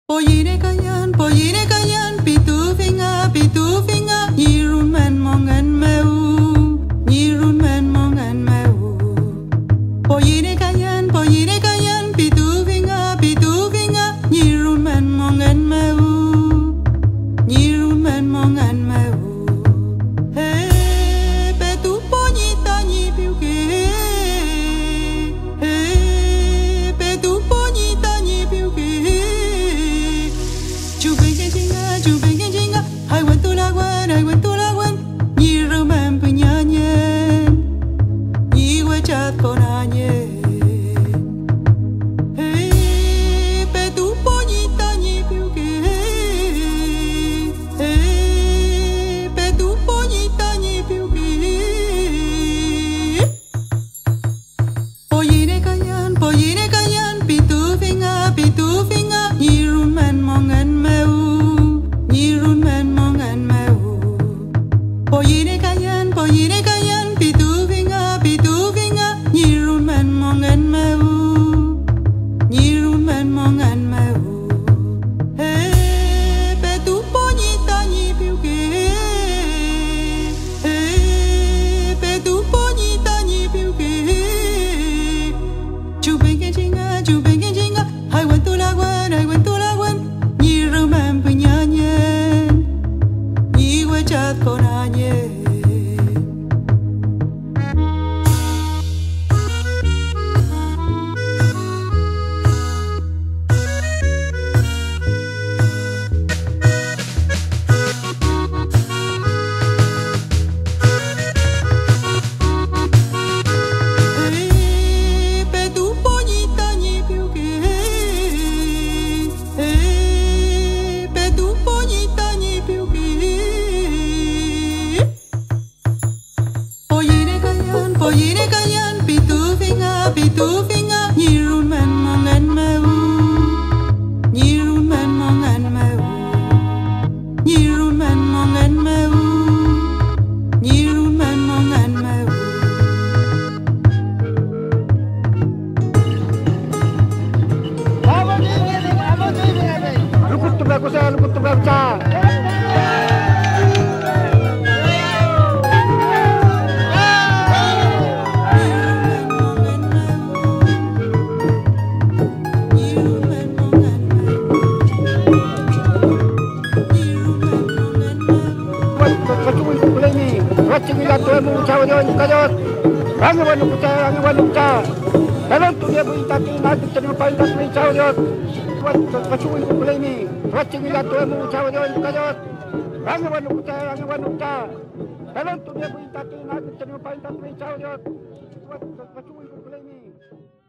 Poyenekayan, pitu finga, nyirun men mongan meu, nyirun men mongan meu. Poyenekayan, pitu finga, nyirun men mongan meu, nyirun men mongan meu. Hey, petu ponyita nyi piuke, hey, petu ponyita nyi piuke. Jubengin, I went to la gwen, nyiru men punyanyen, nyiwe chat konanye. Hey, petu ponyita nyi piuke, hey, petu ponyita nyi piuke. Poyenekayan, pitu finga, nyiru men mongan meu. Nyirun men mongan meu. Poyenekayan, pitu finga, nyirun men mongan meu, nyirun men mongan meu. Hey, petu ponyita nyi piuke, hey, petu ponyita nyi piuke. Jubengin jinga, I went to la gwen, nyiru men punyanyen, nyiwe chat konanye. Hey, petu ponyita nyi piuke, hey, petu ponyita nyi piuke. Poyenekayan, pitu finga, nyirun men mongan meu, nyirun men mongan meu, nyirun men mongan meu, nyirun men mongan meu. Lukut tu belakang. Cingila tu emu cawajon kajot, angin wanuka, dalam tu dia berita nanti terima paling tak cawajon, kacui kulemi, cingila tu emu cawajon kajot, angin wanuka, dalam tu dia berita nanti terima paling tak cawajon, kacui kulemi.